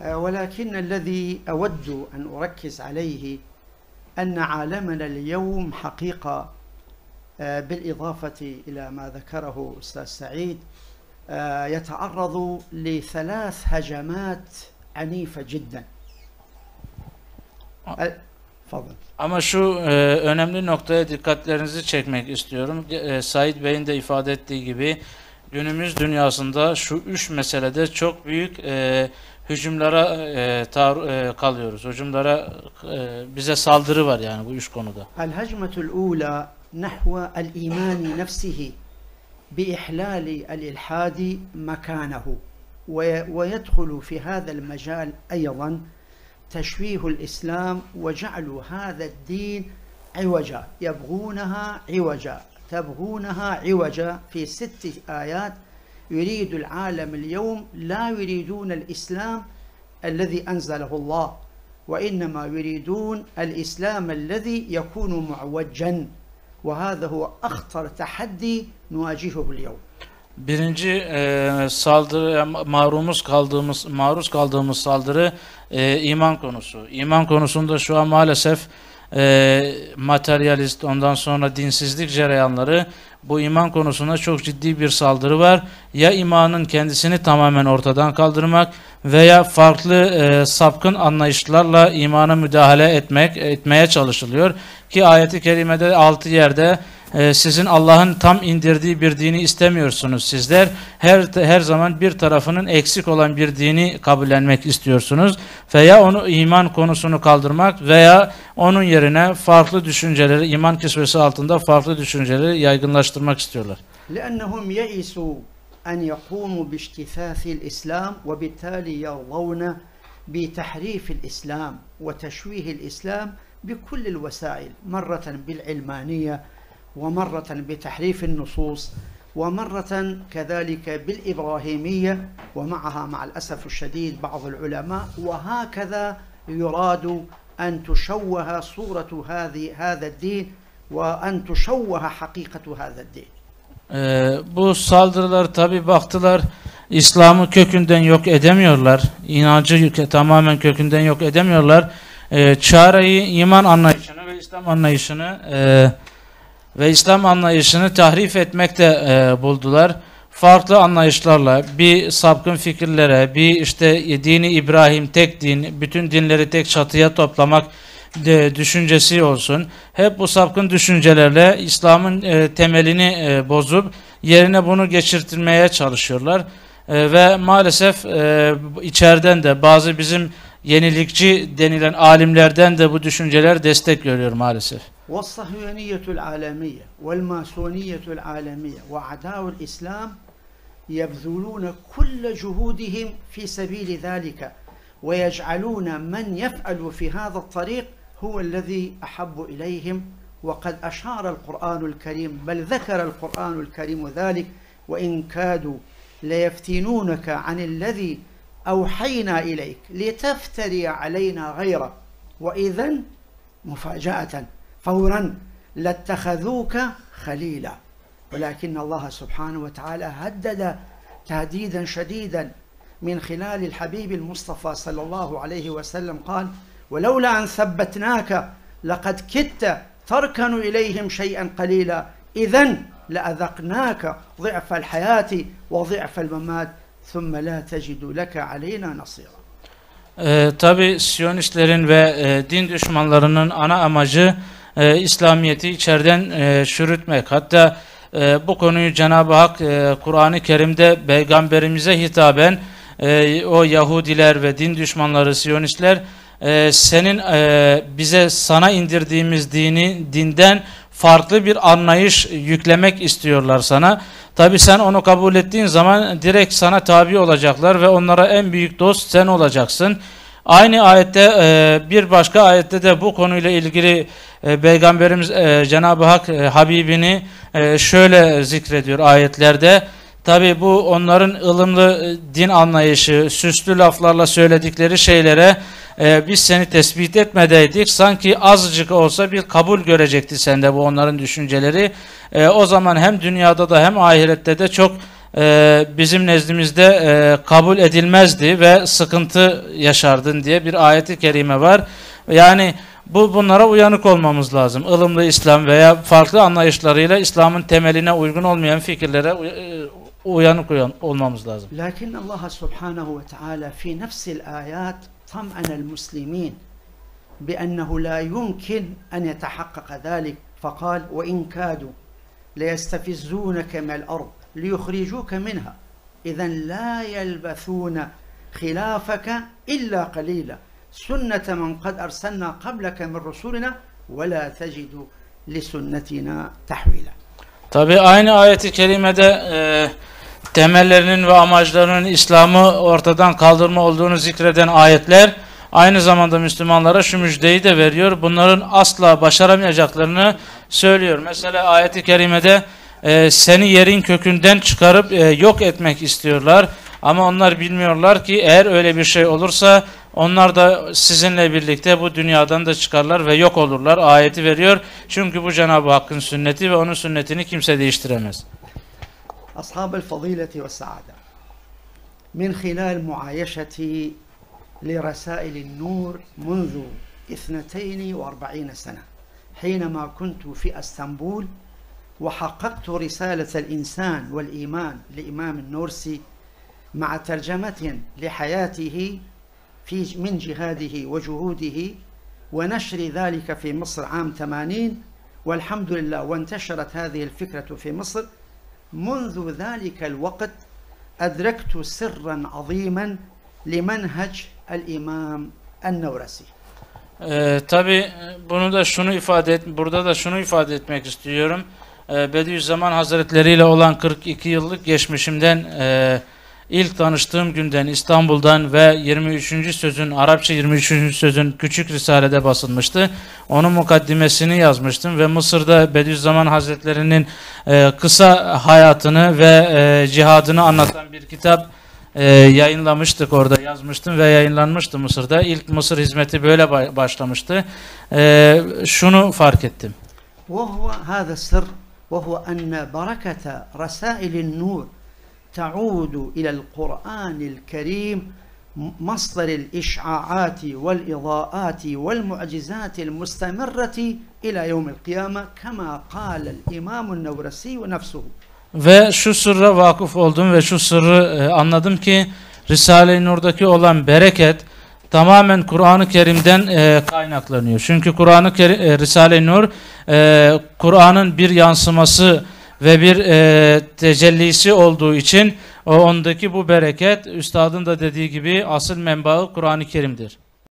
ولكن الذي أود أن أركز عليه أن عالمنا اليوم حقيقة بالإضافة إلى ما ذكره أستاذ سعيد يتعرض لثلاث هجمات عنيفة جدا. Fadıl. Ama şu önemli noktaya dikkatlerinizi çekmek istiyorum. Said Bey'in de ifade ettiği gibi günümüz dünyasında şu üç meselede çok büyük hücumlara kalıyoruz. Hücumlara bize saldırı var yani bu üç konuda. El-hecmetul ula nahva el-imani nefsihi bi-ihlali el-ilhadi mekanahu ve yedhulu fi hâzel mecal aydan تشويه الإسلام وجعل هذا الدين عوجا يبغونها عوجا تبغونها عوجا في 6 آيات يريد العالم اليوم لا يريدون الإسلام الذي أنزله الله وإنما يريدون الإسلام الذي يكون معوجا وهذا هو أخطر تحدي نواجهه اليوم. Birinci saldırı, maruz kaldığımız saldırı iman konusu. İman konusunda şu an maalesef materyalist, ondan sonra dinsizlik cereyanları bu iman konusunda çok ciddi bir saldırı var. Ya imanın kendisini tamamen ortadan kaldırmak veya farklı sapkın anlayışlarla imana müdahale etmeye çalışılıyor. Ki ayet-i kerimede 6 yerde sizin Allah'ın tam indirdiği bir dini istemiyorsunuz sizler. Her zaman bir tarafının eksik olan bir dini kabullenmek istiyorsunuz. Veya onu iman konusunu kaldırmak veya onun yerine farklı düşünceleri, iman kisvesi altında farklı düşünceleri yaygınlaştırmak istiyorlar. لأنهم يئسوا أن يقوموا باجتثاث الإسلام وبالتالي يرضون بتحريف الإسلام وتشويه الإسلام بكل الوسائل مرة بالعلمانية ومرة بتحريف النصوص ومرة كذلك بالإبراهيمية ومعها مع الأسف الشديد بعض العلماء وهكذا يراد أن تشوه صورة هذا الدين وأن تشوه حقيقة هذا الدين. Bu saldırılar tabi baktılar İslam'ı kökünden yok edemiyorlar. İnancı tamamen kökünden yok edemiyorlar. Çareyi iman anlayışını ve İslam anlayışını tahrif etmekte buldular. Farklı anlayışlarla, bir sapkın fikirlere, bir işte dini İbrahim, tek din, bütün dinleri tek çatıya toplamak düşüncesi olsun. Hep bu sapkın düşüncelerle İslam'ın temelini bozup yerine bunu geçirtmeye çalışıyorlar. Ve maalesef içeriden de bazı bizim yenilikçi denilen alimlerden de bu düşünceler destek görüyor maalesef. والصهيونية العالمية والماسونية العالمية وأعداء الإسلام يبذلون كل جهودهم في سبيل ذلك ويجعلون من يفعل في هذا الطريق هو الذي أحب إليهم وقد أشار القرآن الكريم بل ذكر القرآن الكريم ذلك وإن كادوا ليفتنونك عن الذي أوحينا إليك لتفتري علينا غيره وإذن مفاجأة فورا لاتخذوك خليلا ولكن الله سبحانه وتعالى هدد تهديدا شديدا من خلال الحبيب المصطفى صلى الله عليه وسلم قال ولولا أن ثبتناك لقد كدت تركن إليهم شيئا قليلا إذن لأذقناك ضعف الحياة وضعف الممات ثم لا تجد لك علينا نصيرا. Tabi Siyonistlerin ve din düşmanlarının ana amacı İslamiyet'i içeriden çürütmek. Hatta bu konuyu Cenab-ı Hak Kur'an-ı Kerim'de Peygamberimize hitaben o Yahudiler ve din düşmanları Siyonistler senin sana indirdiğimiz dinden farklı bir anlayış yüklemek istiyorlar sana. Tabi sen onu kabul ettiğin zaman direkt sana tabi olacaklar ve onlara en büyük dost sen olacaksın. Aynı ayette bir başka ayette de bu konuyla ilgili Peygamberimiz Cenab-ı Hak Habibini şöyle zikrediyor ayetlerde. Tabi bu onların ılımlı din anlayışı, süslü laflarla söyledikleri şeylere biz seni tespit etmedeydik. Sanki azıcık olsa bir kabul görecekti sende bu onların düşünceleri. O zaman hem dünyada da hem ahirette de çok bizim nezdimizde kabul edilmezdi ve sıkıntı yaşardın diye bir ayeti kerime var. Yani bunlara uyanık olmamız lazım. Ilımlı İslam veya farklı anlayışlarıyla İslam'ın temeline uygun olmayan fikirlere uyanık olmamız lazım. Lakin Allah Subhanahu ve Teala fi nefsil ayat tam'anel muslimin بأنه لا يمكن أن يتحقق ذلك فقال وإن كادوا ليستفزونك من الأرض ليخرجوك منها إذا لا يلبثون خلافك إلا قليلا سنة من قد أرسلنا قبلك من رسولنا ولا تجد لسنتنا تحويلا. Tabi aynı ayeti kerimede temellerinin ve amaclarının İslam'ı ortadan kaldırma olduğunu zikreden ayetler aynı zamanda Müslümanlara şu müjdeyi de veriyor. Bunların asla başaramayacaklarını söylüyor. Mesela ayeti kerimede seni yerin kökünden çıkarıp yok etmek istiyorlar. Ama onlar bilmiyorlar ki eğer öyle bir şey olursa onlar da sizinle birlikte bu dünyadan da çıkarlar ve yok olurlar. Ayeti veriyor. Çünkü bu Cenab-ı Hakk'ın sünneti ve onun sünnetini kimse değiştiremez. Ashab-ı fadileti ve saada min khilal muayeşeti لرسائل النور منذ 42 سنة حينما كنت في اسطنبول وحققت رسالة الإنسان والإيمان لإمام النورسي مع ترجمة لحياته من جهاده وجهوده ونشر ذلك في مصر عام 80 والحمد لله وانتشرت هذه الفكرة في مصر. منذ ذلك الوقت أدركت سرا عظيما لمنهج الإمام النورسي. Tabi bunu da burada da şunu ifade etmek istiyorum. Bediüzzaman Hazretleri ile olan 42 yıllık geçmişimden ilk tanıştığım günden İstanbul'dan ve 23. sözün Arapça 23. sözün küçük risalede basılmıştı. Onun mukaddimesini yazmıştım ve Mısır'da Bediüzzaman Hazretleri'nin kısa hayatını ve cihadını anlatan bir kitap yayınlamıştık, orada yazmıştım ve yayınlanmıştı Mısır'da. İlk Mısır hizmeti böyle başlamıştı. Şunu fark ettim. وهو هذا السر وهو أن بركة رسائل النور تعود إلى القرآن الكريم مصدر الإشعاعات والإضاءات والمعجزات المستمرة إلى يوم القيامة كما قال الإمام النورسي نفسه. Ve şu sırra vakıf oldum ve şu sırrı anladım ki Risale-i Nur'daki olan bereket tamamen Kur'an-ı Kerim'den kaynaklanıyor. Çünkü Risale-i Nur Kur'an'ın bir yansıması ve bir tecellisi olduğu için ondaki bu bereket üstadın da dediği gibi asıl menbaı Kur'an-ı Kerim'dir.